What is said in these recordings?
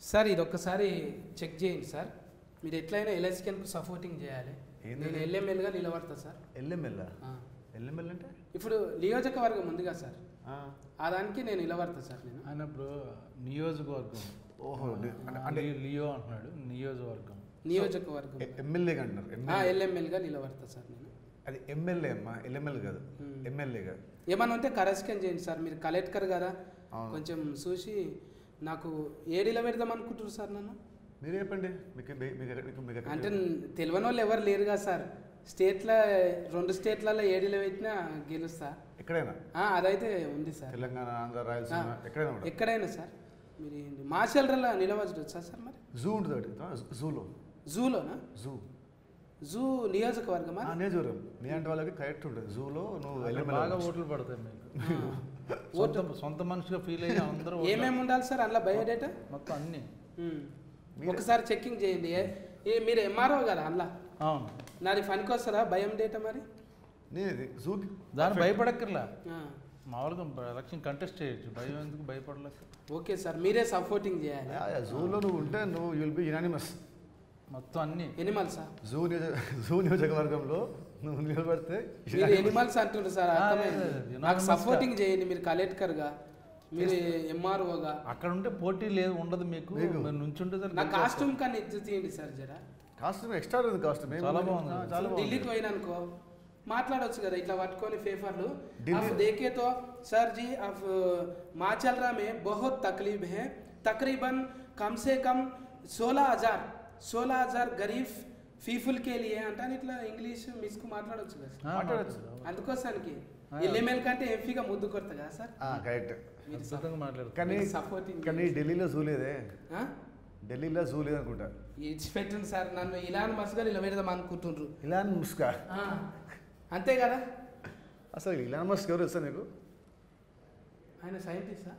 Sir ఇది ఒక్కసారి check చేయండి సార్. మీరు ఎట్లయినా ఎల్ఎస్కేన్కు సపోర్టింగ్ చేయాలి. నేను ఎల్ఎంఎల్గా నిలబడతా సార్. ఎల్ఎంఎల్ ఎల్ఎంఎల్ అంటే ఇప్పుడు నియోజకవర్గం ఉందిగా సార్, ఆ దానికి నేను నిలబడతా సార్. నేను ఆయన ఇప్పుడు నియోజకవర్గం. ఓహో, అంటే లియో అంటున్నాడు. నియోజకవర్గం ఎమ్మెల్యేగా అంటున్నారు. ఎల్ఎంఎల్గా నిలబడతా సార్ నేను. అది ఎమ్మెల్యే అమ్మా, ఎల్ఎంఎల్ కాదు, ఎమ్మెల్యేగా. ఏమన్నా ఉంటే కరెస్కెన్ చేయండి సార్. మీరు కలెక్టర్ కదా, కొంచెం చూసి నాకు ఏడిలో పెడదాం అనుకుంటారు సార్ నన్ను. మీరు చెప్పండి. అంటే తెలియని వాళ్ళు ఎవరు లేరుగా సార్. స్టేట్లో 2 స్టేట్లలో ఏడిలో పెట్టినా గెలుస్తా. ఎక్కడైనా అదైతే ఉంది సార్. తెలంగాణ, ఆంధ్ర, రాయలసీమ ఎక్కడైనా సార్. మీరు మాచల్రలో నిలవచ్చు సార్. మరి జూ ఉంటుంది. జూలోనా? జూ నియోజకవర్గమా? నియోజకవర్గం. నీ అంటే వాళ్ళకి కరెక్ట్ ఉంటుంది. జూలో నువ్వు బాగా ఓట్లు పడతాయి మీకు. సొంత మనిషిగా ఫీల్ అయ్యి అందరూ. ఏమేమి ఉండాలి సార్ అందులో బయోడేటా? మొత్తం అన్ని ఒకసారి చెక్కింగ్ చేయండి. మీరు ఎంఆర్ఓ కదా అందులో? అవును. నాది పనికి వస్తుందా భయం డేటా? మరి దాన్ని భయపడక్కర్లా, మామూలుగా ఎలక్షన్ కంటెస్ట్ చేయొచ్చు. భయం ఎందుకు? భయపడలేక. ఓకే సార్, మీరే సపోర్టింగ్ చేయాలి. జూలో నువ్వు ఉంటే నువ్వు విల్ బి యునానిమస్. మొత్తం అన్ని ఎనిమల్సా? జూ నియోజకవర్గంలో నువ్వు నిలబడితే మీరు ఎనిమల్స్ అంటుండ్రు సార్. అర్థమైంది. నాకు సపోర్టింగ్ చేయండి. మీరు కలెక్టర్గా, మీరు ఎంఆర్ఓగా. అక్కడ ఉంటే పోటీ లేదు, ఉండదు మీకు. నుంచుంటే నా కాస్ట్యూమ్ కానీ ఇచ్చి తీయండి సార్ జరా. కాస్ట్యూమ్ ఎక్స్ట్రా ఉంది. కాస్ట్యూమ్ చాలా బాగుంది. చాలా ఢిల్లీకి పోయినా అనుకో మాట్లాడవచ్చు కదా ఇట్లా పట్టుకొని పేపర్లు. अब देखे तो सर जी अब माचलरा में बहुत तकलीफ है. तकरीबन कम से कम 16,000 गरीब पीపుల్ के लिए అంటాను. ఇట్లా ఇంగ్లీష్ మిస్కు మాట్లాడవచ్చు కదా. మాట్లాడచ్చు. అందుకోసానికి ఎల్ఎంఎల్ కంటే ఎంపీగా ముద్దు కొడతా కదా సార్. కరెక్ట్. సపోర్టింగ్. కానీ ఢిల్లీలో జూ లేదే. ఢిల్లీలో జూ లేదు అనుకుంటా. ఇచ్చిపెట్టండి సార్. నన్ను ఇలాన్ మస్గా నిలబెడదాం అనుకుంటుండ్రు. ఇలాన్ మస్కా? అంతే కదా. అసలు ఇలాన్ మస్క్ ఎవరు వస్తా నీకు? ఆయన సైంటిస్టా?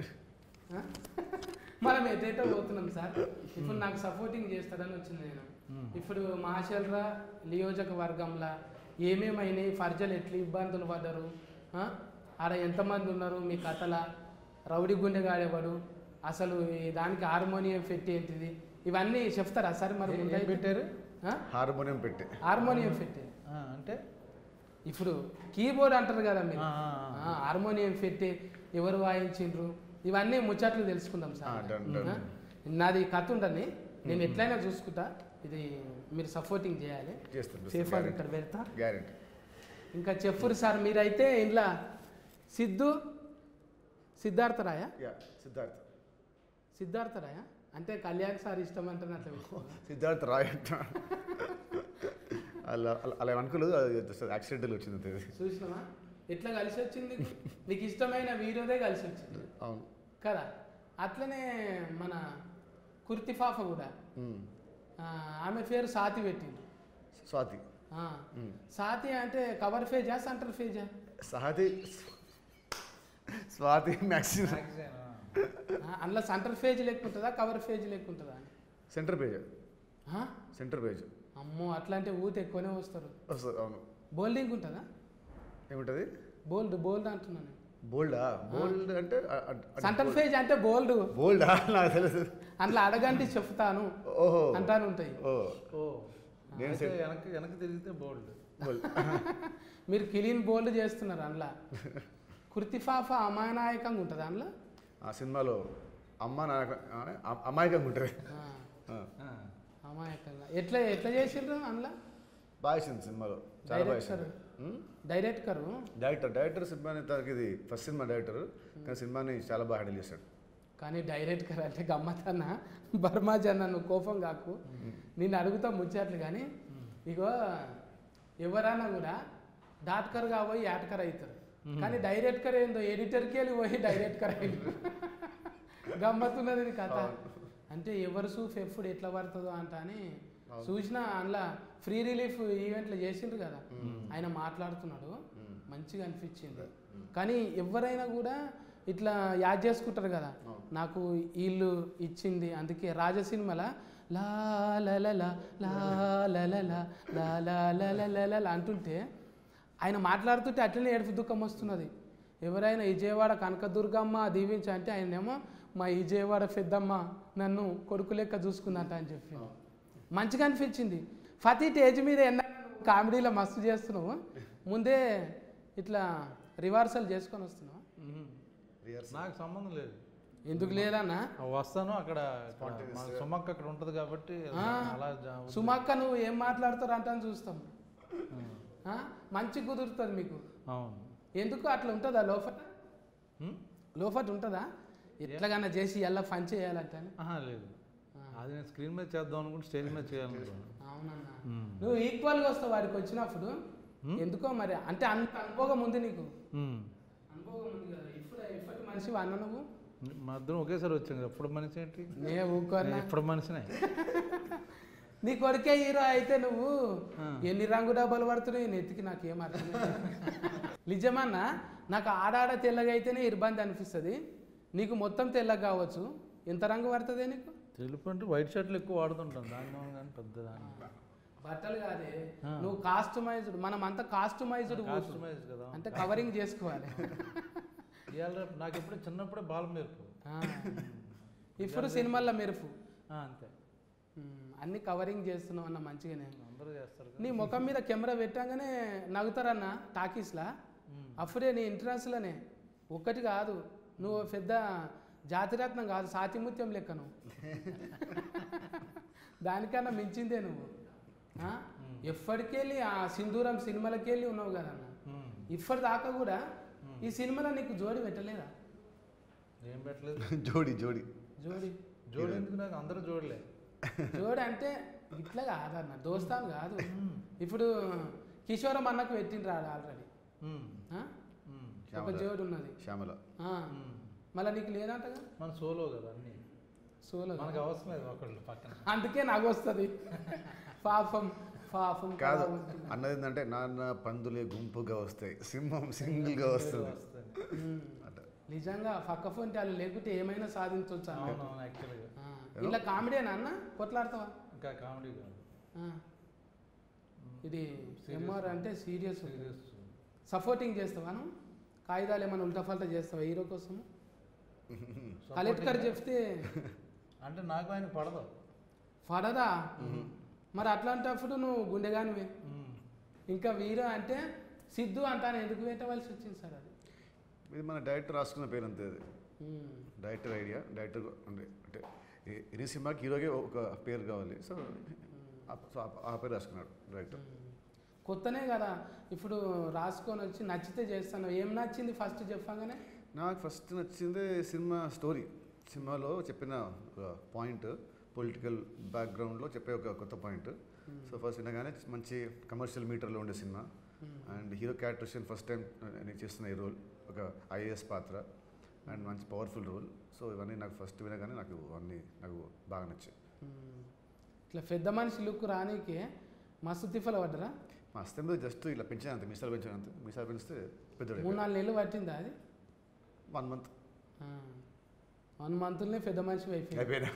మనం ఎటేటో పోతున్నాం సార్. ఇప్పుడు నాకు సపోర్టింగ్ చేస్తారని వచ్చింది నేను. ఇప్పుడు మాచల్రా నియోజకవర్గంలో ఏమేమైనాయి, ప్రజలు ఎట్లా ఇబ్బందులు పడ్డారు, ఆడ ఎంతమంది ఉన్నారు, మీ కథల రౌడీ గుండె గాడేవాడు, అసలు దానికి హార్మోనియం పెట్టి ఏంటిది, ఇవన్నీ చెప్తారా సార్? మరి పెట్టారు హార్మోనియం పెట్టి అంటే ఇప్పుడు కీబోర్డ్ అంటారు కదా మీరు. హార్మోనియం పెట్టి ఎవరు వాయించిండ్రు, ఇవన్నీ ముచ్చట్లు తెలుసుకుందాం సార్. నాది కథ ఉండని, నేను ఎట్లయినా చూసుకుంటా. ఇది మీరు సపోర్టింగ్ చేయాలి. సేఫర్ ఇక్కడ పెడతా. ఇంకా చెప్పురు సార్. మీరైతే ఇంట్లో సిద్ధార్థ రాయ అంటే కళ్యాణ్ సార్ ఇష్టం అంటారు. అట్లా సిద్ధార్థ రాయ్ అలా అనుకోలేదు. యాక్సిడెంటల్ వచ్చింది. చూసినావా ఎట్లా కలిసి వచ్చింది? నీకు ఇష్టమైన వీడియోదే కలిసి వచ్చింది. అవును కదా. అట్లనే మన కుర్తిఫాఫ కూడా ఆమె పేరు స్వాతి పెట్టిండు. స్వాతి అంటే కవర్ పేజా సెంటర్ పేజా? స్వాతి మ్యాక్సిమం. అందులో సెంటర్ పేజ్ లేకుంటుందా కవర్ పేజ్ లేకుంటుందా? Centre page. అమ్మో, అట్లా అంటే ఊత ఎక్కువనే వస్తారు. అవును. బోల్డింగ్ ఉంటుందా? ఏముంటుంది? బోల్డ్ అంటున్నాను. బోల్డ్ అంటే సెంటర్ పేజ్ అంటే బోల్డా? నాకు తెలుసు. అందులో అడగండి చెప్తాను అంటాను ఉంటాయి. వెనక్కి తిరిగితే బోల్డ్. మీరు క్లీన్ బోల్డ్ చేస్తున్నారు. అందులో కుర్తిఫాఫా అమాయకంగా ఉంటుంది. అందులో ఆ సినిమాలో అమాయకంగా ఉంటుంది. అమాయకంగా ఎట్లా చేసిండ్రు అందులో? బాగా సినిమాలో చాలా బాగా. డైరెక్టర్ సినిమాని తనకి ఇది ఫస్ట్ సినిమా డైరెక్టర్, కానీ సినిమాని చాలా బాగా హ్యాండిల్ చేశాడు. కానీ డైరెక్టర్ అంటే గమ్మతన్న బర్మాజన్ నన్ను కోపం కాకు, నేను అడుగుతా ముచ్చట్లు. కానీ ఇగో ఎవరైనా కూడా డాట్కర్ పోయి యాటకర్ అవుతారు, కానీ డైరెక్టర్ ఏందో ఎడిటర్కి వెళ్ళి పోయి డైరెక్టర్ అయ్యారు. గమ్మత్తున్నది కథ. అంటే ఎవరు సూఫ్ ఎప్పుడు ఎట్లా పడుతుందో అంట అని చూసినా. అందులో ఫ్రీ రిలీఫ్ ఈవెంట్లు చేసిండ్రు కదా, ఆయన మాట్లాడుతున్నాడు, మంచిగా అనిపించింది. కానీ ఎవరైనా కూడా ఇట్లా యాడ్ చేసుకుంటారు కదా, నాకు వీళ్ళు ఇచ్చింది. అందుకే రాజ సినిమాల లా లా అంటుంటే ఆయన మాట్లాడుతుంటే అట్లనే ఏడుపు దుఃఖం వస్తున్నది. ఎవరైనా విజయవాడ కనకదుర్గమ్మ దీవించి అంటే ఆయనేమో మా విజయవాడ పెద్దమ్మ నన్ను కొడుకు లెక్క చూసుకున్నట్ట అని చెప్పి మంచిగా అనిపించింది. ప్రతి స్టేజ్ మీద కామెడీలో మస్తు చేస్తున్నావు, ముందే ఇట్లా రివర్సల్ చేసుకొని వస్తున్నావు. నాకు సంబంధం లేదు. ఎందుకు లేదన్నా? వస్తాను అక్కడ సుమక్క అక్కడ ఉంటుంది కాబట్టి అలా సుమక్క నువ్వు ఏం మాట్లాడుతారు అంటాను చూస్తాం. మంచి కుదురుతుంది మీకు. అవును. ఎందుకు అట్లా ఉంటుందా లోఫట్ ఉంటుందా? ఎట్లాగన్నా చేసి ఎలా ఫన్ చేయాలంటే లేదు, అది నేను స్క్రీన్ మీద చేద్దాం అనుకుంటే స్టేజ్ మీద చేయాలనుకున్నాను. అవునన్నా, నువ్వు ఈక్వల్గా వస్తావు వాడికి వచ్చినప్పుడు. ఎందుకో మరి, అంటే అంత అనుభవం ఉంది నీకు, అనుభవం ఉంది కదా. ఇప్పటి మనిషి అన్న నువ్వు మా ఇద్దరం ఒకేసారి వచ్చాం కదా. ఎప్పుడు మనిషి ఏంటి? ఇప్పుడు మనిషినే. నీ కొడుకే హీరో అయితే నువ్వు ఎన్ని రంగు డబ్బాలు పడుతున్నాయి నెత్తికి, నాకేం అర్థం. నిజమన్నా, నాకు ఆడాడ తెల్లగా అయితేనే ఇబ్బంది అనిపిస్తుంది. నీకు మొత్తం తెల్లగా కావచ్చు, ఎంత రంగు పడుతుంది నీకు? తెలుపు అంటే వైట్ షర్ట్లు ఎక్కువ వాడుతుంటాను, దాని కానీ పెద్ద బట్టలు కాదే, నువ్వు కాస్టమైజ్డ్, మనం అంతా కాస్టమైజ్డ్ కదా, అంటే కవరింగ్ చేసుకోవాలి. నాకు ఎప్పుడు చిన్నప్పుడే బాల మెరుపు, ఇప్పుడు సినిమాల్లో మెరుపు, అంతే. అన్ని కవరింగ్ చేస్తున్నావు అన్న, మంచిగానే. అందరూ చేస్తారు. నీ ముఖం మీద కెమెరా పెట్టాగానే నవ్వుతారన్న టాకీస్లా, అప్పుడే నీ ఎంట్రన్స్లోనే. ఒక్కటి కాదు, నువ్వు పెద్ద జాతిరత్నం కాదు, సాతిముత్యం లెక్క నువ్వు. దానికన్నా మించిందే నువ్వు. ఎప్పటికెళ్ళి ఆ సింధూరం సినిమాలకి వెళ్ళి ఉన్నావు కదన్న, ఇప్పటి దాకా కూడా ఈ సినిమాలో నీకు జోడి పెట్టలేదా? ఏం పెట్టలేదు. జోడి జోడి జోడి జోడి ఎందుకు? నాకు అందరూ జోడలే. జోడి అంటే ఇట్లా కాదన్న, దోస్తాను కాదు. ఇప్పుడు కిషోరం అన్నకు పెట్టిండ్రు ఆల్రెడీ, ఒక జోడి ఉన్నది శ్యామల. మళ్ళీ నీకు లేదంటగా? మన సోలో కదా అన్ని, సోలో మనకు అవసరం లేదు ఒకళ్ళు పక్కన. అందుకే నాకు వస్తుంది పాపం. పాపం కాదు అన్నది ఏంటంటే, నాన్న పందులే గుంపుగా వస్తాయి, సింహం సింగిల్గా వస్తుంది. నిజంగా పక్క ఫోన్ వాళ్ళు లేకుంటే ఏమైనా సాధించవచ్చు. యాక్చువల్గా ఇలా కామెడీనా అన్న? కొట్లాడతావా? ఇంకా కామెడీ కాదు ఇది. ఎంఆర్ అంటే సీరియస్ సపోర్టింగ్ చేస్తావా? కాగితాలు ఏమైనా ఉల్టా ఫల్టా చేస్తావా హీరో కోసం? కలెక్టర్ చెప్తే అంటే నాకు ఆయన పడదా? మరి అట్లాంటప్పుడు నువ్వు గుండెగానివే. ఇంకా వీరో అంటే సిద్ధు అంటాను, ఎందుకు పెట్టవలసి వచ్చింది సార్? అది ఇది మన డైరెక్టర్ రాసుకున్న పేరు అంతే. అది డైరెక్టర్ ఐడియా. డైరెక్టర్ అంటే ఈ సినిమాకి హీరోకి ఒక పేరు కావాలి, సో ఆ పేరు రాసుకున్నాడు డైరెక్టర్. కొత్తనే కదా ఇప్పుడు రాసుకొని వచ్చి నచ్చితే చేస్తాను. ఏం నచ్చింది ఫస్ట్ చెప్పగానే? నాకు ఫస్ట్ నచ్చింది సినిమా స్టోరీ. సినిమాలో చెప్పిన పాయింట్, పొలిటికల్ బ్యాక్గ్రౌండ్లో చెప్పే ఒక కొత్త పాయింట్. సో ఫస్ట్ వినగానే మంచి కమర్షియల్ మీటర్లో ఉండే సినిమా. And hero characterisation first time నేను చేస్తున్న ఈ రోల్, ఒక ఐఏఎస్ పాత్ర అండ్ మంచి పవర్ఫుల్ రోల్. సో ఇవన్నీ నాకు ఫస్ట్ వినగానే నాకు బాగా నచ్చాయి. ఇట్లా పెద్ద మనిషి లుక్ రానీకి మస్తు తిఫలు పడ్డరా? మస్తు మీద జస్ట్ ఇలా పెంచినంత, మీసాలు పెంచినంత. మీసాలు పెంచితే పెద్ద 3-4 నెలలు పట్టిందా అది? 1 month. 1 monthలోనే పెద్ద మనిషి అయిపోయినా.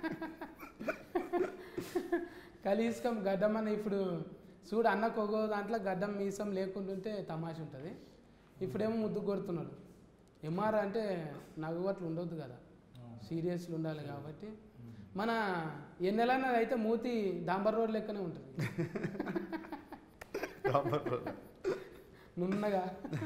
కలీస్కం గడ్డం అని ఇప్పుడు చూడు, అన్నకు ఒక దాంట్లో గడ్డం మీసం లేకుంటుంటే తమాష ఉంటుంది. ఇప్పుడేమో ముద్దు కొడుతున్నాడు. ఎంఆర్ అంటే నవ్వుట్లు ఉండొద్దు కదా, సీరియస్లు ఉండాలి కాబట్టి. మన ఎన్నెలన్నా అయితే మూతి డాంబర్ రోడ్ లెక్కనే ఉంటుంది, నున్నగా.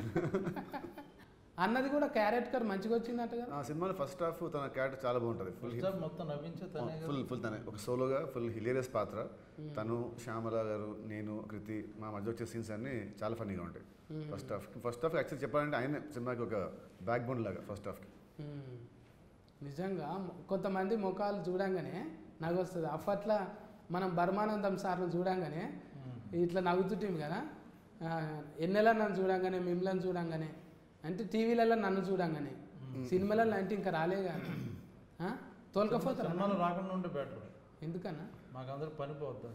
అన్నది కూడా క్యారెక్టర్ మంచిగా వచ్చిందట కదా ఆ సినిమాలో. ఫస్ట్ హాఫ్ తన క్యారెక్టర్ చాలా బాగుంటుంది. ఫుల్ తనే ఒక సోలోగా ఫుల్ హిలేరియస్ పాత్ర. తను, శ్యామల గారు, నేను, కృతి, మా మధ్య వచ్చే సీన్స్ అన్నీ చాలా ఫన్నీగా ఉంటాయి. ఫస్ట్ హాఫ్ యాక్చువల్లీ చెప్పాలంటే ఆయన సినిమాకి ఒక బ్యాక్ బోన్ లాగా ఫస్ట్ హాఫ్కి. నిజంగా కొంతమంది ముఖాలు చూడంగానే నవ్వు వస్తుంది. అప్పట్లో మనం బర్మానందం సార్ను చూడంగానే ఇట్లా నవ్వుతుంటాం కదా. ఎన్నెలా నన్ను చూడంగానే, మిమ్మల్ని చూడంగానే, అంటే టీవీలలో నన్ను చూడంగానే, సినిమాలలో అంటే ఇంకా రాలే కానీ తోలుకపోతారు. రాకుండా ఉంటే బెటర్. ఎందుకన్నా? మాకు అందరూ పని పోతుంది.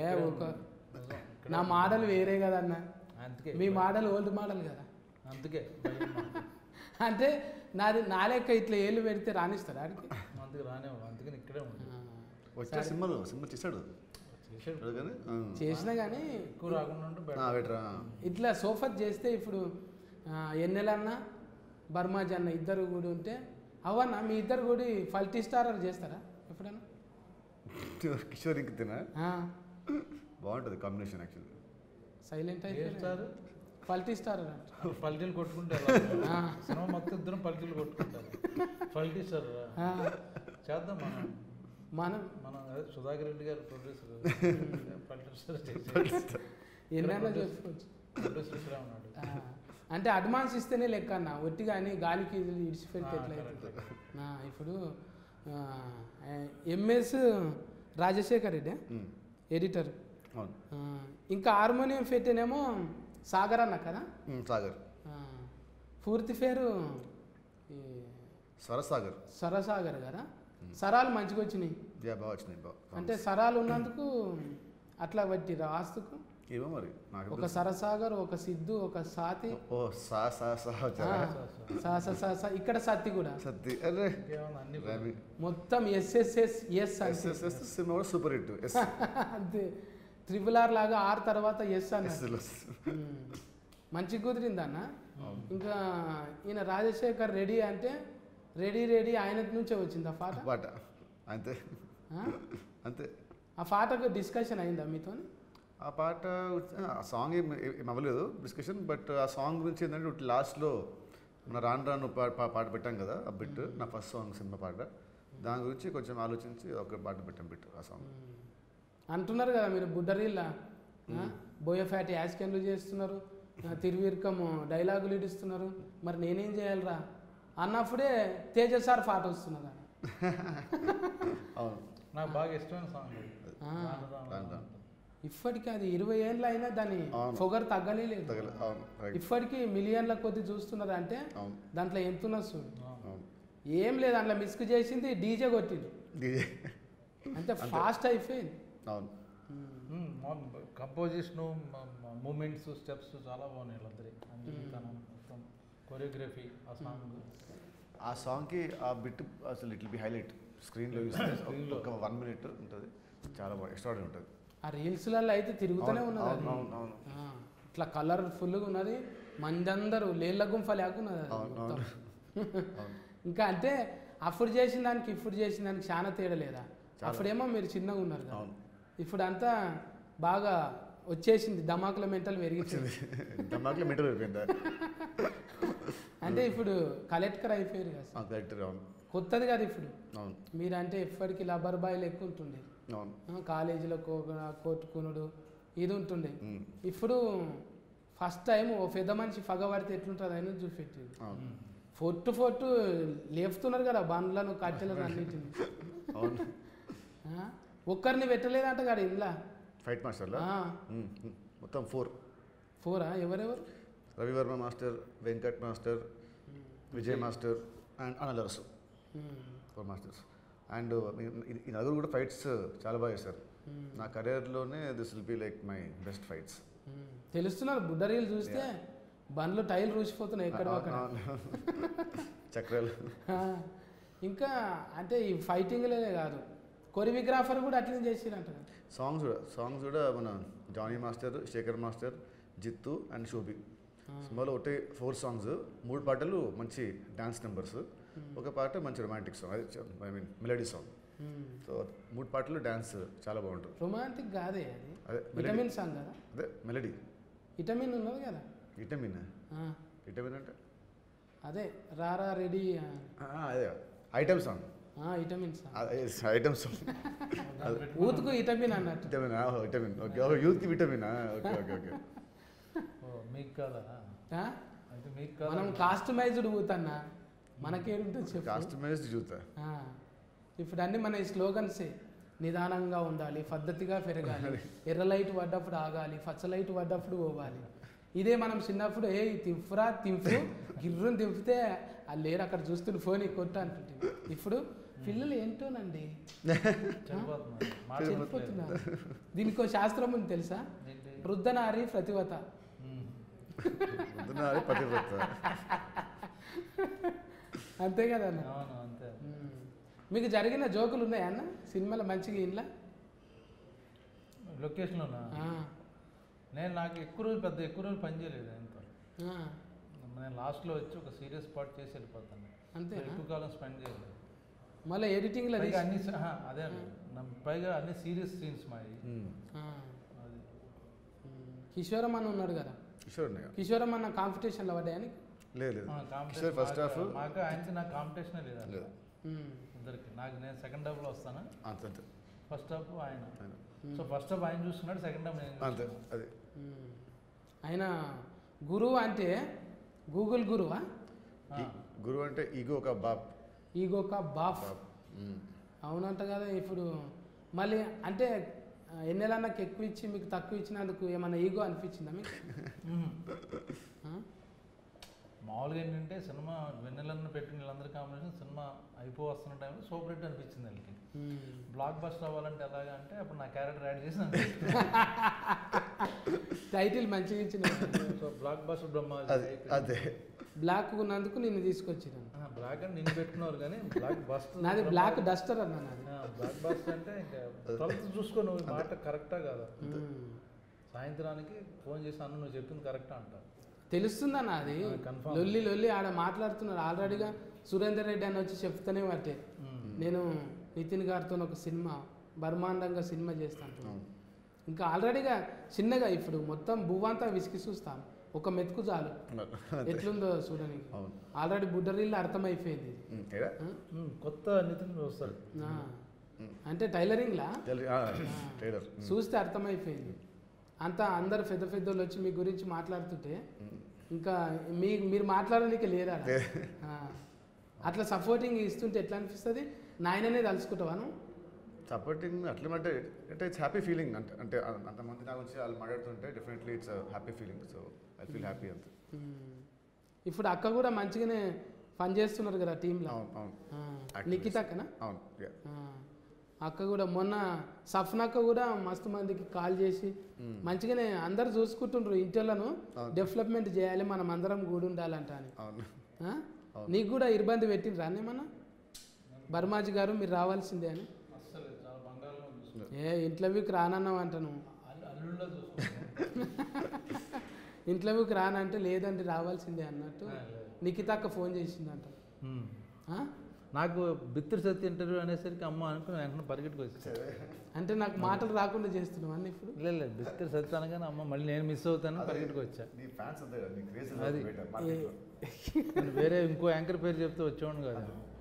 నా మోడల్ వేరే కదన్నా, మీ మోడల్ ఓల్డ్ మోడల్ కదా, అందుకే. అంటే నా లెక్క ఇట్లా ఏళ్ళు పెడితే రానిస్తారు ఆడికి. అందుకే రానివ్వ, అందుకని ఇక్కడే వచ్చే సినిమా చేశాడు, చేసినా కానీ ఎక్కువ రాకుండా ఉంటే ఇట్లా సోఫత్ చేస్తే ఇప్పుడు ఎన్నెలన్నా బర్మాజ్ అన్న ఇద్దరు కూడా ఉంటే అవన్నా మీ ఇద్దరు కూడా ఫల్టీ స్టార్ చేస్తారా ఎప్పుడన్నా? కిషోర్ ఇంక తినా ఆ, బాగుంటుంది కాంబినేషన్ యాక్చువల్లీ. సైలెంట్ ఏ అయిపోయి స్టార్ ఫల్టీ స్టార్ అంట. పల్టీలు కొట్టుకుంటారు ఆ. సినిమా మొత్తం ఇద్దరం పల్టీలు కొట్టుకుంటారు. పల్టీ స్టార్ ఆ, చేద్దాం మనం. మనం మనం అదే సుధాకర్ రెడ్డి గారు ప్రొడ్యూసర్ పల్టీ స్టార్ ఎన్నైనా చేసుకోవచ్చు. ప్రొడ్యూసర్ ఇక్కడ ఉన్నాడు. ఆ, అంటే అడ్వాన్స్ ఇస్తేనే లెక్క అన్న, ఒట్టిగా అని గాలికి ఇడిచిపెడితే ఎట్లా అవుతుంది? ఇప్పుడు ఎంఎస్ రాజశేఖర్ రెడ్డి ఎడిటర్, అవును. ఇంకా హార్మోనియం పెట్టేనేమో సాగర్ అన్న కదా. సాగర్ ఆ, పూర్తి పేరు ఈ స్వరసాగర్. స్వరసాగర్ కదా. సరాలు మంచిగా వచ్చినాయి బాగా వచ్చినాయి బాగా. అంటే సరాలు ఉన్నందుకు అట్లా పట్టిరా ఆస్తుకు. ఏమో మరి నాకు ఒక సరసాగర్, ఒక సిద్ధు, ఒక సాతి, ఓ సా సా సా ఇక్కడ సత్తి కూడా సత్తి. అరే ఇంకేమన్నా అన్ని రవి మొత్తం ఎస్ఎస్ఎస్ ఎస్ ఎస్ఎస్ఎస్ సినిమా కూడా సూపర్ హిట్. ఎస్ అంతే. RRR లాగా ఆర్ తర్వాత ఎస్ అన్న మంచి కుదిరింది అన్న. ఇంకా ఈయన రాజశేఖర్ రెడీ అంటే రెడీ ఆయన నుంచే వచ్చింది ఆ పాట. పాట అంతే ఆ? అంతే. ఆ పాటకు డిస్కషన్ అయిందా మీతో? ఆ పాట ఆ సాంగ్ ఏం అవ్వలేదు డిస్కషన్, బట్ ఆ సాంగ్ గురించి ఏంటంటే లాస్ట్లో మన రాను పాట పెట్టాం కదా, ఆ బిట్ నా ఫస్ట్ సాంగ్ సినిమా పాట, దాని గురించి కొంచెం ఆలోచించి ఒక పాట పెట్టాం బిట్ ఆ సాంగ్. అంటున్నారు కదా మీరు బుడ్డరీల్లా బోయఫ్యాటి యాస్కెన్లు చేస్తున్నారు, తిరువీర్కము డైలాగులు ఇడుస్తున్నారు, మరి నేనేం చేయాలిరా అన్నప్పుడే తేజ సార్ పాట వస్తున్నదా? అవును. నాకు బాగా ఇష్టమైన సాంగ్ ఇప్పటికీ అది 20 ఏళ్ళు అయినా దాని అవును. పొగరు తగ్గలేదు. అవును రైట్. ఇప్పటికీ మిలియన్ల కొద్ది చూస్తున్నారు అంటే అవును దాంట్లో ఎంతున్నది చూడు. అవును. ఏం లేదు దాంట్లో మిస్క్ చేసింది, డీజే కొట్టిండు డీజే అంతే, ఫాస్ట్ అయిపోయింది. అవును. కంపోజిషను, మూమెంట్స్, స్టెప్స్ చాలా బాగున్నాయి వీళ్ళందరి. తనం మొత్తం కొరియోగ్రఫీ ఆ సాంగ్. ఆ సాంగ్కి ఆ బిట్ అసలు ఇట్ విల్ బి హైలైట్ స్క్రీన్లో చూస్తే ఒక 1 minute ఉంటుంది, చాలా బాగా ఎక్స్ట్రాడినరీ ఉంటుంది. ఆ రీల్స్లలో అయితే తిరుగుతూనే ఉన్నది అది. అవును అవును ఇట్లా కలర్ఫుల్గా ఉన్నది, మందందరూ లేళ్ళ గుంఫ లేకున్నది అది అవును మొత్తం. అవును. ఇంకా అంటే అప్పుడు చేసిన దానికి ఇప్పుడు చేసిన దానికి చాలా తేడా లేదా? అప్పుడేమో మీరు చిన్నగా ఉన్నారు కదా, అవును. ఇప్పుడు అంతా బాగా వచ్చేసింది, ధమాకుల మెంటల్ పెరిగించింది. దమాకులో మెటల్ అయిపోయింది అంటే ఇప్పుడు కలెక్టర్ అయిపోయారు కదా సార్. కరెక్ట్. అవును కొత్తది కదా ఇప్పుడు. అవును మీరంటే ఎప్పటికీ లబ్బర్ బాయ్లు ఎక్కువ ఉంటుండే, అవును. కాలేజీలో కొట్టుకునుడు ఇది ఉంటుండే. ఇప్పుడు ఫస్ట్ టైం ఓ పెద్ద మనిషి పగబడితే ఎట్లుంటుంది అని చూపెట్టింది. అవును ఫొట్టు లేపుతున్నారు కదా బండ్లను కట్టెలను అన్నిటిని. అవును. ఒక్కరిని పెట్టలేదంట కదా ఇంట్లో. ఫైట్ మాస్టర్లో మొత్తం 4. 4 ఎవరెవరు? Ravi Varma master, Venkat master, Vijay master and అనలర్స్, 4 మాస్టర్స్. అండ్ ఈ నలుగురు కూడా ఫైట్స్ చాలా బాగా చేశారు. నా కెరీర్లోనే this will be like my best fights. తెలుస్తున్నారు బుడ్డరీలు చూస్తే బండ్లు టైల్ రూసిపోతున్నాయి ఎక్కడ అక్కడ. చక్రాలు. ఇంకా అంటే ఈ ఫైటింగ్లే కాదు, కొరియోగ్రాఫర్ కూడా అట్లనే చేసిరంట. సాంగ్స్ కూడా మన Jani master, Sekhar master, Jittu and Shobhi. సినిమాలో ఒకటే 4 songs, 3 పాటలు మంచి డ్యాన్స్ నెంబర్స్, ఒక పాట మంచి romantic song, I mean melody song. So 3 పాటలు డ్యాన్స్ చాలా బాగుంటుంది. రొమాంటిక్ కాదే అది, అదే విటమిన్ సాంగ్ కదా. అదే మెలడీ. విటమిన్ ఉన్నది కదా. విటమిన్ అంటే అదే రారా రెడీ, అదే item song. Vitamin song, item song. ఊతుకు విటమిన్ అన్నట్టు. విటమిన్ ఓకే, యూత్కి విటమిన్. Okay okay okay. మీకు కాదా? అయితే మీకు కాదా? మనం కాస్టమైజ్డ్ ఊతన్నా మనకేముంటుంది చెప్పు. కస్టమైజ్డ్ చూతా. ఇప్పుడు అన్నీ మన స్లోగన్సే. నిదానంగా ఉండాలి, పద్ధతిగా పెరగాలి, ఎర్ర లైట్ పడ్డప్పుడు ఆగాలి, పచ్చ లైట్ పడ్డప్పుడు పోవాలి. ఇదే మనం చిన్నప్పుడు ఏ తింపురా తింపు గిర్రుని తింపితే వాళ్ళు లేరు అక్కడ చూస్తుంటే ఫోన్ కొట్టు అంటుంటుంది. ఇప్పుడు పిల్లలు ఏంటోనండి చెడిపోతున్నారు. దీనికి ఒక శాస్త్రం ఉంది తెలుసా? వృద్ధనారి ప్రతివత. అంతే కదా అన్న. అంతే. మీకు జరిగిన జోకులు ఉన్నాయా అన్న సినిమాలో మంచిగా ఇంట్లో? లొకేషన్లోనా? నాకు ఎక్కువ రోజులు పని చేయలేదు ఆయనతో. నేను లాస్ట్లో వచ్చి ఒక సీరియస్ పార్ట్ చేసి వెళ్ళిపోతాను. అంతే ఎక్కువ కాలం స్పెండ్ చేయలేదు. మళ్ళీ ఎడిటింగ్లో పైగా అన్ని అదే అండి పైగా అన్ని సీరియస్ సీన్స్ మాది. అది కిషోరం అన్న ఉన్నాడు కదా, కిషోరం అన్న కాంపిటీషన్లో పడ్డాయని లేదు కాంపిటీషన్ ఫస్ట్ హాఫ్ మాకు ఆయనకి నాకు కాంపిటీషనే లేదు లేదు. ఇద్దరికి. నాకు నేను సెకండ్ హాఫ్లో వస్తాను, అంతే ఫస్ట్ హాఫ్ ఆయన. సో ఫస్ట్ హాఫ్ ఆయన చూస్తున్నాడు, సెకండ్ హాఫ్ నేను అంతే. అది ఆయన గురువు అంటే గూగుల్ గురువా? గురువు అంటే ఈగో ఒక బాప్. ఈగో ఒక బాప్ అవునంట కదా. ఇప్పుడు మళ్ళీ అంటే ఎన్నెలన్నకు ఎక్కువ ఇచ్చి మీకు తక్కువ ఇచ్చినందుకు ఏమన్నా ఈగో అనిపించిందా మీకు? మామూలుగా ఏంటంటే సినిమా వెన్నెలను పెట్టిన వీళ్ళందరి కాంబినేషన్ సినిమా అయిపోవస్తున్న టైంలో సూపర్ హిట్ అనిపించింది వాళ్ళకి. బ్లాక్ బస్టర్ అవ్వాలంటే ఎలాగా అంటే అప్పుడు నా క్యారెక్టర్ యాడ్ చేసి టైటిల్ మంచిగా ఇచ్చిన. సో బ్లాక్ బస్టర్ బ్రహ్మ అదే బ్లాక్ ఉన్నందుకు నిన్ను తీసుకొచ్చిన. బ్లాక్ అని నిన్ను పెట్టుకున్నారు కానీ బ్లాక్ బస్టర్ నాది బ్లాక్ డస్టర్ అన్నా. నాది బ్లాక్ బస్టర్ అంటే ఇంకా తొలత చూసుకో నువ్వు మాట కరెక్టా కాదా. సాయంత్రానికి ఫోన్ చేసి అన్న నువ్వు చెప్పింది కరెక్టా అంటారు. తెలుస్తుందన్న అది లొల్లి లొల్లి ఆడ మాట్లాడుతున్నారు ఆల్రెడీగా. సురేందర్ రెడ్డి అని వచ్చి చెప్తానే బట్టే నేను నితిన్ గారితో ఒక సినిమా బ్రహ్మాండంగా సినిమా చేస్తాను. ఇంకా ఆల్రెడీగా చిన్నగా ఇప్పుడు మొత్తం భూవంతా విసికి చూస్తాను. ఒక మెతుకు చాలు ఎట్లుందో చూడడానికి. ఆల్రెడీ బుడ్డరీళ్ళు అర్థమైపోయింది. కొత్త నితిన్ వస్తాడు అంటే టైలరింగ్లా చూస్తే అర్థమైపోయింది. అంతా అందరు పెద్ద పెద్దోళ్ళు వచ్చి మీ గురించి మాట్లాడుతుంటే ఇంకా మీరు మాట్లాడడానికి లేదా అట్లా సపోర్టింగ్ ఇస్తుంటే ఎట్లా అనిపిస్తుంది? నాయననే తలుచుకుంటావాను సపోర్టింగ్ అట్లా అంటే ఇట్స్ హ్యాపీ ఫీలింగ్. అంటే అంతమంది నా గురించి వాళ్ళు మాట్లాడుతుంటే definitely it's happy feeling. So I feel happy అంతే. ఇప్పుడు అక్క కూడా మంచిగానే పని చేస్తున్నారు కదా టీంలో. నిఖిత అక్కనా? అవును. అక్క కూడా మొన్న సఫ్నాక్క కూడా మస్తు మందికి కాల్ చేసి మంచిగానే అందరు చూసుకుంటుండ్రు. ఇంటిలను డెవలప్మెంట్ చేయాలి, మనం అందరం కూడి ఉండాలంట అని. నీకు కూడా ఇబ్బంది పెట్టిండ్రా అన్నేమన్నా? బర్మాజీ గారు మీరు రావాల్సిందే అని. ఇంటర్వ్యూకి రానన్నావు అంట నువ్వు. ఇంటర్వ్యూకి రానంటే లేదండి రావాల్సిందే అన్నట్టు నిఖితక్క ఫోన్ చేసిందంట. నాకు బిత్తిరి సత్య ఇంటర్వ్యూ అనేసరికి అమ్మ అనుకుని వెంటనే పరిగెట్టుకు వచ్చేసాడు. అంటే నాకు మాటలు రాకుండా చేస్తున్నావు అన్న ఇప్పుడు. లేదు బిత్తిరి సత్య అనగానే అమ్మ మళ్ళీ నేను మిస్ అవుతాను పరిగెట్టుకు వచ్చా. అది నేను వేరే ఇంకో యాంకర్ పేరు చెప్తే వచ్చేవాడు కదా.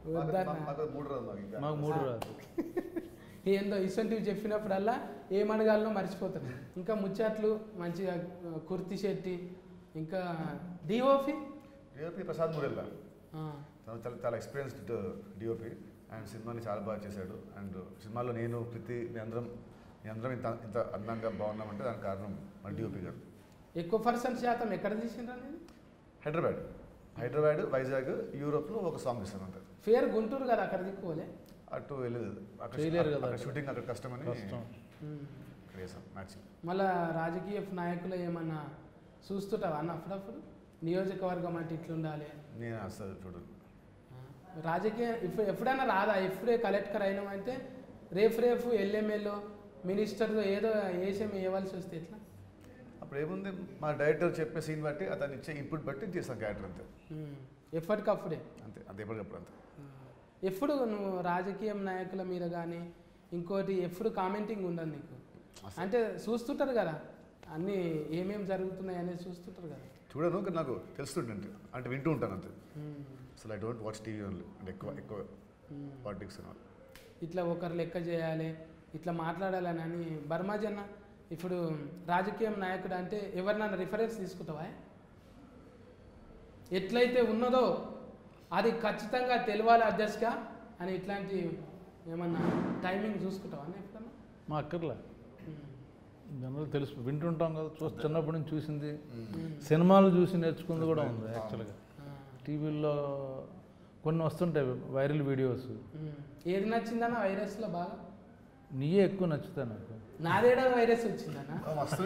మాకు 3 రాదు. ఏందో ఇసొంటివి చెప్పినప్పుడల్లా ఏమడగాలనో మర్చిపోతాను. ఇంకా ముచ్చట్లు మంచిగా కుర్తి శెట్టి ఇంకా డిఓపి ప్రసాద్ మురెల్లా చాలా ఎక్స్పీరియన్స్డ్ డిఓపి అండ్ సినిమాని చాలా బాగా చేశాడు. అండ్ సినిమాలో నేను ప్రతి మీ అందరం ఇంత అందంగా బాగున్నామంటే దానికి కారణం మన డిఓపి గారు. ఎక్కువ % ఎక్కడ తీసిండ్రా? నేను హైదరాబాద్ వైజాగ్ యూరోప్లో ఒక సాంగ్ తీసాను అంతే. ఫేర్ గుంటూరు కదా, అక్కడ దిక్కుపోలే. అటు వెళ్ళలేదు, అక్కడ షూటింగ్ అక్కడ కష్టమని మ్యాచ్. మళ్ళా రాజకీయ నాయకులు ఏమన్నా చూస్తుంటావా అన్న అప్పుడప్పుడు? నియోజకవర్గం అంటే ఇట్లుండాలి. నేను అసలు చూడను రాజకీయ. ఎప్పుడైనా రాదా? ఎప్పుడే కలెక్టర్ అయినామంటే రేపు ఎల్ఎంఎల్లో మినిస్టర్ ఏదో ఏషం వేయవలసి వస్తే ఎట్లా? అప్పుడు ఏముంది, మా డైరెక్టర్ చెప్పే సీన్ బట్టి అతను ఇచ్చే ఇన్పుట్ బట్టి తీస్తాం క్యారెక్టర్ అంతే. ఎప్పటికప్పుడే అంతే, అది ఎప్పటికప్పుడు అంతే. ఎప్పుడు నువ్వు రాజకీయ నాయకుల మీద కానీ ఇంకోటి ఎప్పుడు కామెంటింగ్ ఉండదు నీకు? అంటే చూస్తుంటారు కదా అన్నీ ఏమేమి జరుగుతున్నాయి అనేది చూస్తుంటారు కదా. చూడను, నాకు తెలుస్తుంటే అంటే వింటూ ఉంటాను అంతే. అసలు I don't watch TV only. అంటే ఎక్కువ పాలిటిక్స్ ఇట్లా ఒకరు లెక్క చేయాలి, ఇట్లా మాట్లాడాలని అని. బర్మాజీ అన్న ఇప్పుడు రాజకీయ నాయకుడు అంటే ఎవరినైనా రిఫరెన్స్ తీసుకుంటావా? ఎట్లయితే ఉన్నదో అది ఖచ్చితంగా తెలియాలి అధ్యక్షగా అని ఇట్లాంటి ఏమన్నా టైమింగ్ చూసుకుంటావా ఎప్పుడన్నా? మా అక్కర్లే, జనరల్ తెలుసు, వింటుంటాం కదా, చిన్నప్పటి నుంచి చూసింది, సినిమాలు చూసి నేర్చుకుంది కూడా ఉంది. యాక్చువల్గా టీవీల్లో కొన్ని వస్తుంటాయి వైరల్ వీడియోస్. ఏది నచ్చిందన్న వైరస్లో బాగా? నీయే ఎక్కువ నచ్చుతాయి నాకు. నాదేడా వైరస్ వచ్చిందన్న?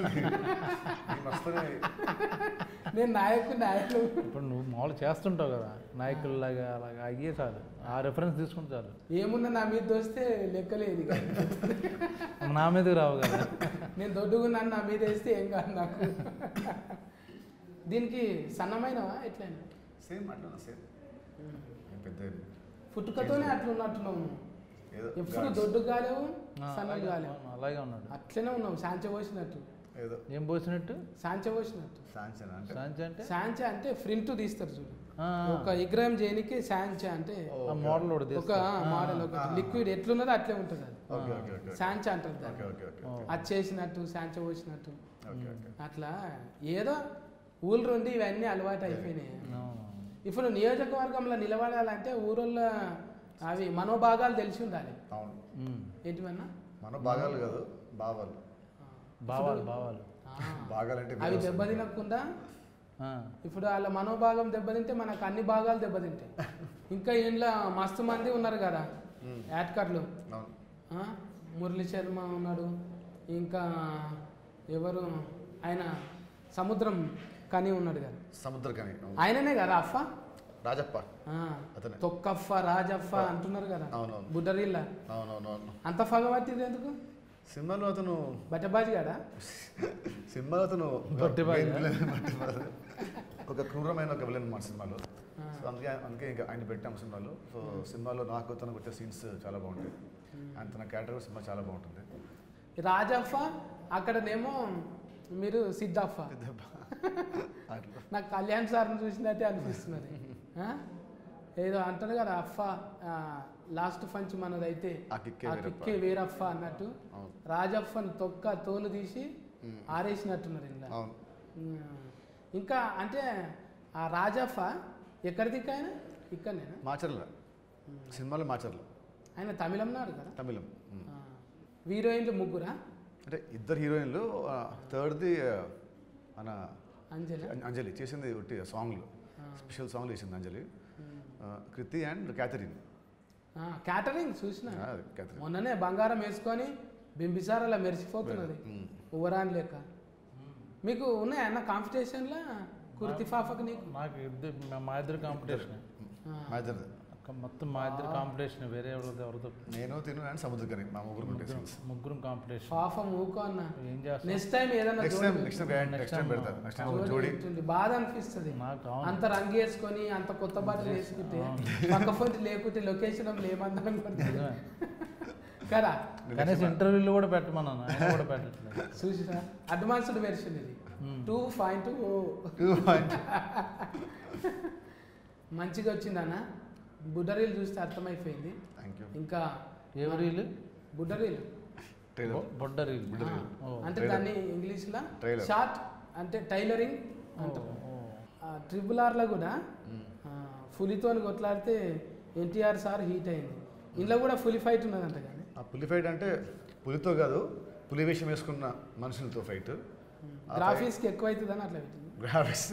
నేను నాయకులు ఇప్పుడు నువ్వు మామూలు చేస్తుంటావు కదా నాయకుల్లాగా, అలాగా అయ్యే చాలు, ఆ రెఫరెన్స్ తీసుకుంటే చాలు. ఏమున్నా నా మీద వస్తే లెక్కలేదు, నా మీదకి రావు కదా. నేను దొడ్డుగున్నాను, నా మీద వేస్తే ఏం కాదు నాకు. దీనికి సన్నమైనవా ఎట్లయినా? సేమ్ అట్లా సేమ్ పెద్ద పుట్టుకతోనే అట్లా ఉన్నట్టున్నావు నువ్వు. ఏదో ఎప్పుడు దొడ్డు కాలేవు సన్నలు అలాగే కాలేవు, అలాగే ఉన్నాడు. అట్లనే ఉన్నావు. సాంచ పోసినట్టు, ఏదో ఏం పోసినట్టు? సాంచ పోసినట్టు. సాంక్షన్ అంటే సాంచి అంటే సాంచ అంటే ప్రింట్ తీస్తారు చూడు, ఆ, ఒక విగ్రహం చేయనికి సాంచ అంటే ఆ మోడల్ ఒకటి ఒక తీస్తారు. మోడల్, ఒక లిక్విడ్ ఎట్లున్నదో అట్లే ఉంటుంది అది. ఓకే ఓకే ఓకే సాంచ అంటారు ఓకే దాన్ని. ఓకే ఓకే ఓ. అది చేసినట్టు సాంచ పోసినట్టు ఓకే ఓకే అట్లా ఏదో ఊళ్ళు నుండి ఇవన్నీ అలవాటు అయిపోయినాయి. అవును. ఇప్పుడు నియోజకవర్గంలో నిలబడాలంటే ఊరోళ్ళ అవి మనోభాగాలు తెలిసి ఉండాలి. అవును. ఉమ్. ఏంటివన్నా మన భాగాలు కాదు, భావాలు. భావాలు భావాలు. భాగాలంటే అవి దెబ్బతినకుండా ఆ, ఇప్పుడు వాళ్ళ మనోభాగం దెబ్బతింటే మనకు అన్ని భాగాలు దెబ్బతింటాయి. ఇంకా ఇంట్లో మస్తు మంది ఉన్నారు కదా యాడ్కర్లు. అవును. మురళీ శర్మ ఉన్నాడు, ఇంకా ఎవరు ఆయన సముద్రం కని ఉన్నాడు కదా, సముద్రకని. అవును. ఆయననే కదా అఫ్ఫ, రాజప్ప అతనే. తొక్కఫ్ఫ రాజఫ్ఫ అంటున్నారు కదా అవునవును బుడ్డరిల్లా. అవునవునవును. అంత పగబట్టింది ఎందుకు? సినిమాలో అతను బట్టబాజీ కదా. సినిమాలో అతను బట్టిబాజీ. బట్టిబాజీ. ఒక క్రూరమైన ఒక విలన్ మా సినిమాలో. సో అందుకే ఇంకా ఆయన పెట్టాము సినిమాలో. సో సినిమాలో నాకు తనకు వచ్చే సీన్స్ చాలా బాగుంటాయి. ఆయన తన క్యారెక్టర్ సినిమా చాలా బాగుంటుంది. రాజఫ్ఫ అక్కడనేమో మీరు సిద్ధఫ్ఫ. అట్లా నాకు కళ్యాణ్ సార్ని చూసినట్టే అనిపిస్తున్నది. ఏదో అంటారు కదా అఫ్ఫ లాస్ట్ పంచ్ మనదైతే ఆ కిక్కే ఆ వేరప్ప. కిక్కే వేరఫ్ఫ అన్నట్టు అవును. రాజఫ్ఫను తొక్క తోలు తీసి ఆరేసినట్టున్నారు ఇలా. అవును. ఇంకా అంటే ఆ రాజఫ్ఫ ఎక్కడ దిక్కాయన? ఇక్కడనేనా? మాచర్ల సినిమాలో మాచర్ల ఆయన తమిళంనాడు కదా. తమిళం. హీరోయిన్లు ముగ్గురా? అంటే ఇద్దరు హీరోయిన్లు. థర్డ్ది మన అంజలి. అంజలి చేసింది ఒకటి సాంగ్లు, స్పెషల్ సాంగ్లు చేసింది Anjali. Kriti and Catherine. Catering చూసిన క్యాథరిన్. మొన్ననే బంగారం వేసుకొని బింబిసార్ అలా మెరిసిపోతున్నది ఉవరాన్ లెక్క. మీకు ఉన్నాయా అన్న కాంపిటీషన్లో కుర్తి ఫాఫక్ నీకు? నాకు మా ఇద్దరు కాంపిటీషన్. మా ఇద్దరు మొత్తం మా ఇద్దరు కాంపిటీషన్, వేరే ఎవరితో. నేను తిను అండ్ సముద్రకని మా ముగ్గురం కాంపిటీషన్. పాప మూకో అన్న. ఏం చేస్తాం? నెక్స్ట్ టైం ఏదన్నా నెక్స్ట్ టైం పెడతాను. నెక్స్ట్ టైం జోడి ఉంటుంది. బాధ అనిపిస్తుంది నాకు అంత రంగు వేసుకొని అంత కొత్త బట్టలు వేసుకుంటే పక్క ఫోన్ లేకుంటే లొకేషన్ ఏమందరం కొడుతుంది కదా. కనీసం ఇంటర్వ్యూలో కూడా పెట్టమన్నాను, ఆయన కూడా పెట్టట్లేదు. చూసినా అడ్వాన్స్డ్ వెర్షన్ ఇది 2.0. మంచిగా వచ్చిందన్న. బుడ్డరీలు చూస్తే అర్థమైపోయింది. Thank you. ఇంకా ఎవరీలు? బుడ్డరీలు బొడ్డరీలు. అంటే దాన్ని ఇంగ్లీష్లో Trailer. షార్ట్ అంటే టైలరింగ్ అంటారు. ట్రిపుల్ ఆర్లో కూడా పులితోని కొట్లాడితే ఎన్టీఆర్ సార్ హీట్ అయింది. ఇంట్లో కూడా పులి ఫైట్ ఉన్నదంట కానీ. ఆ పులి ఫైట్ అంటే పులితో కాదు, పులి వేషం వేసుకున్న మనుషులతో ఫైట్. గ్రాఫిక్స్కి ఎక్కువ అవుతుందని అట్లా పెట్టింది. గ్రాఫిక్స్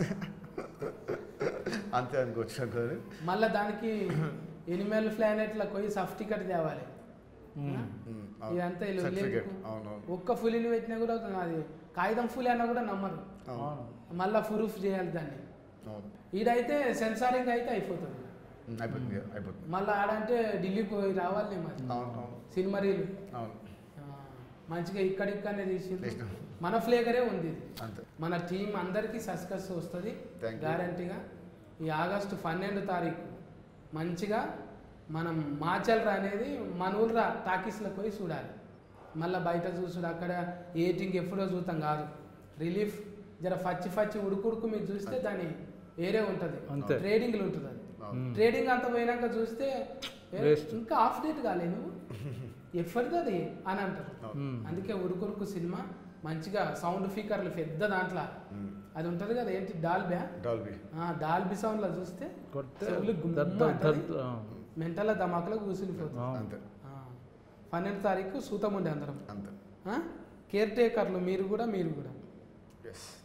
అంతే అనుకోవచ్చు అనుకోని. మళ్ళీ దానికి ఎనిమల్ ప్లానెట్లో పోయి సర్టిఫికెట్ తేవాలి. ఇదంతా వీళ్ళు సర్టిఫికేట్. లేదు. అవునవును. ఒక్క పులిని పెట్టినా కూడా అది కాగితం పులి అన్నా కూడా నమ్మరు. మళ్ళీ ప్రూఫ్ చేయాలి దాన్ని. అవును. ఈడైతే సెన్సారింగ్ అయితే అయిపోతుంది. అయిపోతుంది అయిపోతుంది. మళ్ళీ ఆడంటే ఢిల్లీ పోయి రావాలి మరి అవును అవును సినిమా రీలు. అవును. మంచిగా ఇక్కడిక్కడనే తీసింది. చేసినాం. మన ఫ్లేగరే ఉంది ఇది. అంతే. మన టీం అందరికీ సక్సెస్ వస్తుంది Thank you. గ్యారంటీగా. ఈ ఆగస్టు 12 తారీఖు మంచిగా మనం మాచల్రా అనేది మన ఊళ్ళో టాకీస్లోకి పోయి చూడాలి. మళ్ళీ బయట చూసుడు అక్కడ ఏటింగ్ ఎప్పుడో చూస్తాం కాదు. రిలీఫ్ జర ఫచ్చి ఉడుకుడుకు మీరు చూస్తే దాన్ని వేరే ఉంటుంది. అంతే. ట్రేడింగ్లు ఉంటుంది అది. ట్రేడింగ్ అంత పోయినాక చూస్తే ఇంకా ఆఫ్ డేట్ కాలే నువ్వు ఎఫర్ది అది అని అంటారు. అందుకే ఉరుకురుకు సినిమా మంచిగా సౌండ్ స్పీకర్లు పెద్ద దాంట్లో అది ఉంటుంది కదా, ఏంటి డాల్బీ. డాల్బీ సౌండ్లో చూస్తే మెంటల్ ధమాకులో కూసిలిపోతుంది. అంతే. 12 తారీఖు సూతం ఉండే అందరం. అంతే. కేర్ టేకర్లు మీరు కూడా. ఎస్.